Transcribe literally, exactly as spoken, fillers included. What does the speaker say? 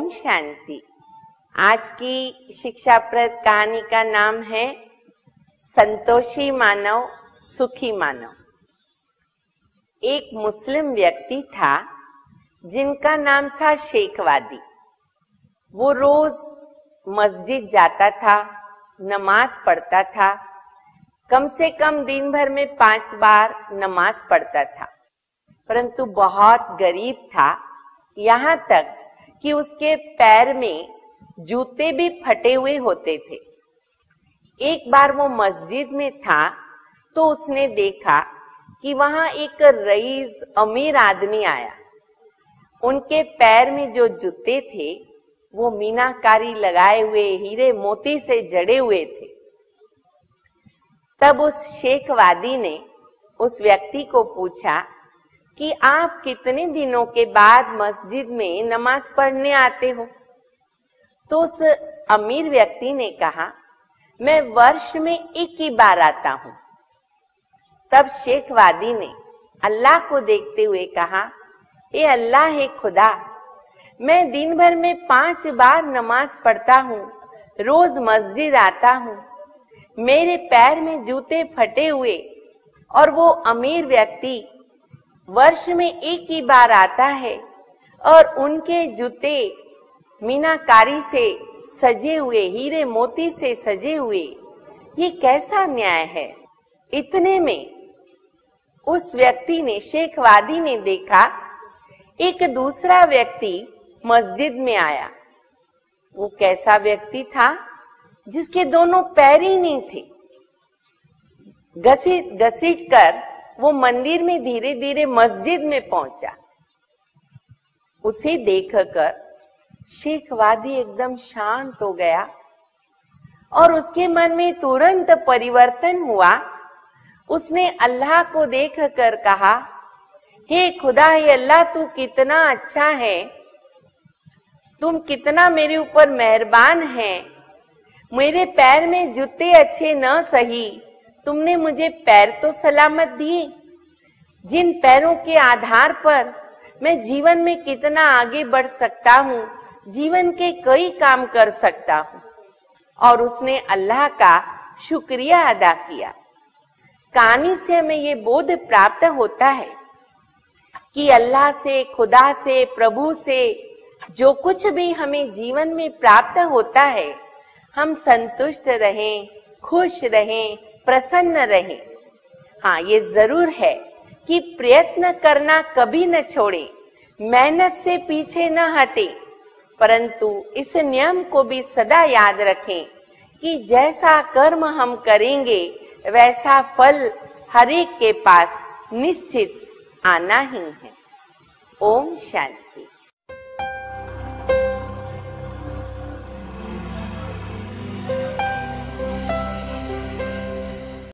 ओम शांति। आज की शिक्षाप्रद कहानी का नाम है संतोषी मानव सुखी मानव। एक मुस्लिम व्यक्ति था जिनका नाम था शेखवादी। वो रोज मस्जिद जाता था, नमाज पढ़ता था, कम से कम दिन भर में पांच बार नमाज पढ़ता था, परंतु बहुत गरीब था, यहाँ तक कि उसके पैर में जूते भी फटे हुए होते थे। एक बार वो मस्जिद में था तो उसने देखा कि वहां एक रईस अमीर आदमी आया। उनके पैर में जो जूते थे वो मीनाकारी लगाए हुए हीरे मोती से जड़े हुए थे। तब उस शेखवादी ने उस व्यक्ति को पूछा कि आप कितने दिनों के बाद मस्जिद में नमाज पढ़ने आते हो? तो उस अमीर व्यक्ति ने कहा, मैं वर्ष में एक ही बार आता हूं। तब शेखवादी ने अल्लाह को देखते हुए कहा, ए अल्लाह है खुदा, मैं दिन भर में पांच बार नमाज पढ़ता हूँ, रोज मस्जिद आता हूँ, मेरे पैर में जूते फटे हुए और वो अमीर व्यक्ति वर्ष में एक ही बार आता है और उनके जूते मीनाकारी से सजे हुए, हीरे मोती से सजे हुए, ये कैसा न्याय है? इतने में उस व्यक्ति ने, शेखवादी ने देखा एक दूसरा व्यक्ति मस्जिद में आया। वो कैसा व्यक्ति था? जिसके दोनों पैर ही नहीं थे। घसीट घसीट कर वो मंदिर में धीरे धीरे मस्जिद में पहुंचा। उसे देखकर शेखवादी एकदम शांत हो गया और उसके मन में तुरंत परिवर्तन हुआ। उसने अल्लाह को देखकर कहा, हे खुदा, हे अल्लाह, तू कितना अच्छा है, तुम कितना मेरे ऊपर मेहरबान है। मेरे पैर में जूते अच्छे न सही, तुमने मुझे पैर तो सलामत दिए, जिन पैरों के आधार पर मैं जीवन में कितना आगे बढ़ सकता हूँ, जीवन के कई काम कर सकता हूँ। और उसने अल्लाह का शुक्रिया अदा किया। कहानी से हमें ये बोध प्राप्त होता है कि अल्लाह से, खुदा से, प्रभु से जो कुछ भी हमें जीवन में प्राप्त होता है, हम संतुष्ट रहें, खुश रहें, प्रसन्न रहें। हाँ, ये जरूर है कि प्रयत्न करना कभी न छोड़ें, मेहनत से पीछे न हटें, परंतु इस नियम को भी सदा याद रखें कि जैसा कर्म हम करेंगे वैसा फल हर एक के पास निश्चित आना ही है। ओम शांति।